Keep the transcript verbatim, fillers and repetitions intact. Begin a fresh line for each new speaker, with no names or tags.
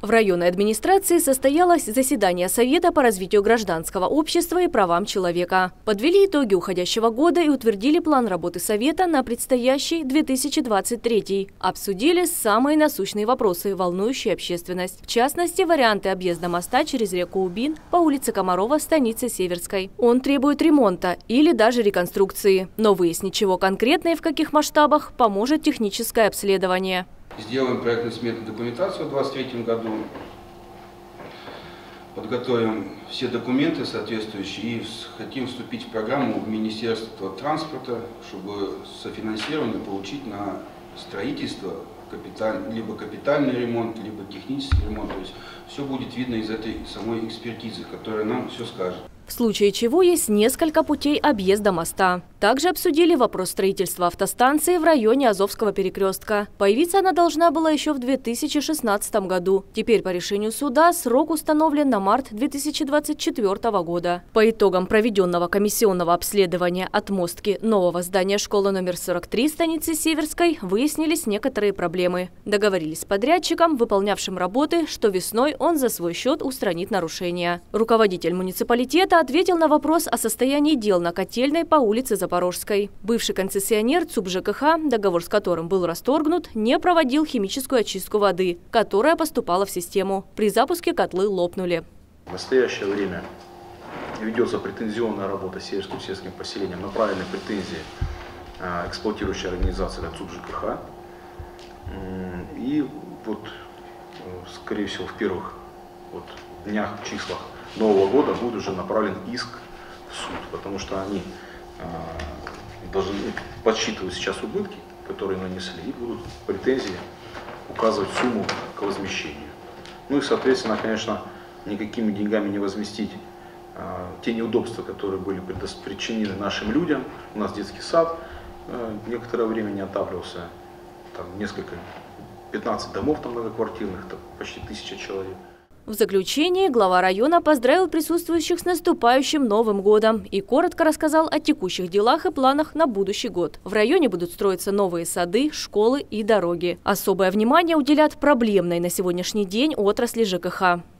В районной администрации состоялось заседание Совета по развитию гражданского общества и правам человека. Подвели итоги уходящего года и утвердили план работы Совета на предстоящий две тысячи двадцать третий. Обсудили самые насущные вопросы, волнующие общественность. В частности, варианты объезда моста через реку Убин по улице Комарова в станице Северской. Он требует ремонта или даже реконструкции. Но выяснить, чего конкретно и в каких масштабах, поможет техническое обследование.
Сделаем проектно-сметную документацию в две тысячи двадцать третьем году, подготовим все документы соответствующие и хотим вступить в программу Министерства транспорта, чтобы софинансирование получить на строительство, капиталь, либо капитальный ремонт, либо технический ремонт. То есть все будет видно из этой самой экспертизы, которая нам все скажет.
В случае чего есть несколько путей объезда моста. Также обсудили вопрос строительства автостанции в районе Азовского перекрестка. Появиться она должна была еще в две тысячи шестнадцатом году. Теперь по решению суда срок установлен на март две тысячи двадцать четвёртого года. По итогам проведенного комиссионного обследования отмостки нового здания школы номер сорок три станицы Северской выяснились некоторые проблемы. Договорились с подрядчиком, выполнявшим работы, что весной он за свой счет устранит нарушения. Руководитель муниципалитета ответил на вопрос о состоянии дел на котельной по улице Запорожской. Бывший концессионер ЦУП ЖКХ, договор с которым был расторгнут, не проводил химическую очистку воды, которая поступала в систему. При запуске котлы лопнули.
В настоящее время ведется претензионная работа с сельским сельским поселением, направленные претензии эксплуатирующей организации ЦУП ЖКХ. И вот, скорее всего, в первых вот днях, числах Нового года будет уже направлен иск в суд, потому что они э, должны подсчитывать сейчас убытки, которые нанесли, и будут претензии указывать сумму к возмещению. Ну и, соответственно, конечно, никакими деньгами не возместить э, те неудобства, которые были причинены нашим людям. У нас детский сад э, некоторое время не отапливался, там несколько, пятнадцать домов там многоквартирных, там почти тысяча человек.
В заключение глава района поздравил присутствующих с наступающим Новым годом и коротко рассказал о текущих делах и планах на будущий год. В районе будут строиться новые сады, школы и дороги. Особое внимание уделят проблемной на сегодняшний день отрасли ЖКХ.